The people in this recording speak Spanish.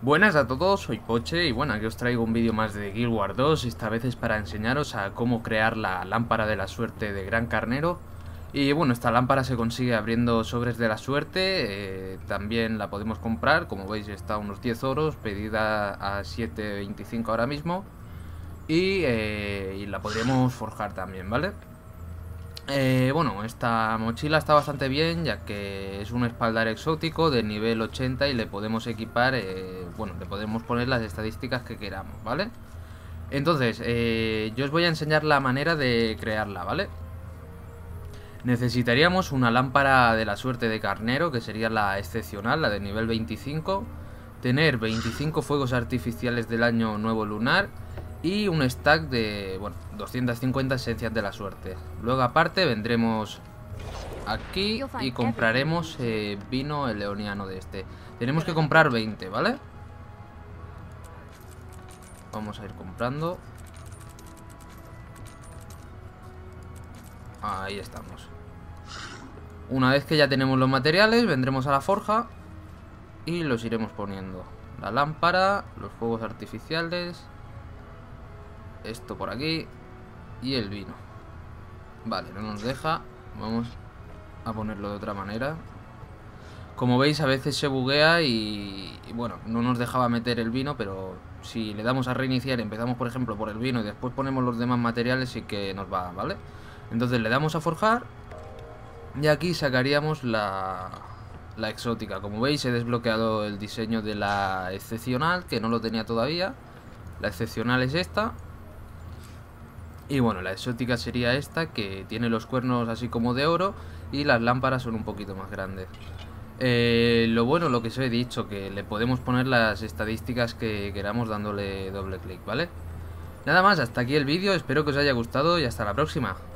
Buenas a todos, soy Poche y bueno, aquí os traigo un vídeo más de Guild Wars 2. Esta vez es para enseñaros a cómo crear la lámpara de la suerte de Gran Carnero. Y bueno, esta lámpara se consigue abriendo sobres de la suerte, también la podemos comprar, como veis está a unos 10 oros, pedida a 7,25 ahora mismo. Y la podremos forjar también, ¿vale? Bueno, esta mochila está bastante bien, ya que es un espaldar exótico de nivel 80 y le podemos equipar, bueno, le podemos poner las estadísticas que queramos, ¿vale? Entonces, yo os voy a enseñar la manera de crearla, ¿vale? Necesitaríamos una lámpara de la suerte de carnero, que sería la excepcional, la de nivel 25, tener 25 fuegos artificiales del año nuevo lunar y un stack de, bueno, 250 esencias de la suerte. Luego aparte vendremos aquí y compraremos vino eleoniano de este. Tenemos que comprar 20, ¿vale? Vamos a ir comprando. Ahí estamos. Una vez que ya tenemos los materiales, vendremos a la forja y los iremos poniendo. La lámpara, los fuegos artificiales, esto por aquí y el vino. Vale, no nos deja. Vamos a ponerlo de otra manera. Como veis, a veces se buguea y bueno, no nos dejaba meter el vino, pero si le damos a reiniciar, empezamos por ejemplo por el vino y después ponemos los demás materiales, sí que nos va, ¿vale? Entonces le damos a forjar y aquí sacaríamos la exótica. Como veis, he desbloqueado el diseño de la excepcional, que no lo tenía todavía. La excepcional es esta. Y bueno, la exótica sería esta, que tiene los cuernos así como de oro y las lámparas son un poquito más grandes. Lo bueno, lo que os he dicho, que le podemos poner las estadísticas que queramos dándole doble clic, ¿vale? Nada más, hasta aquí el vídeo, espero que os haya gustado y hasta la próxima.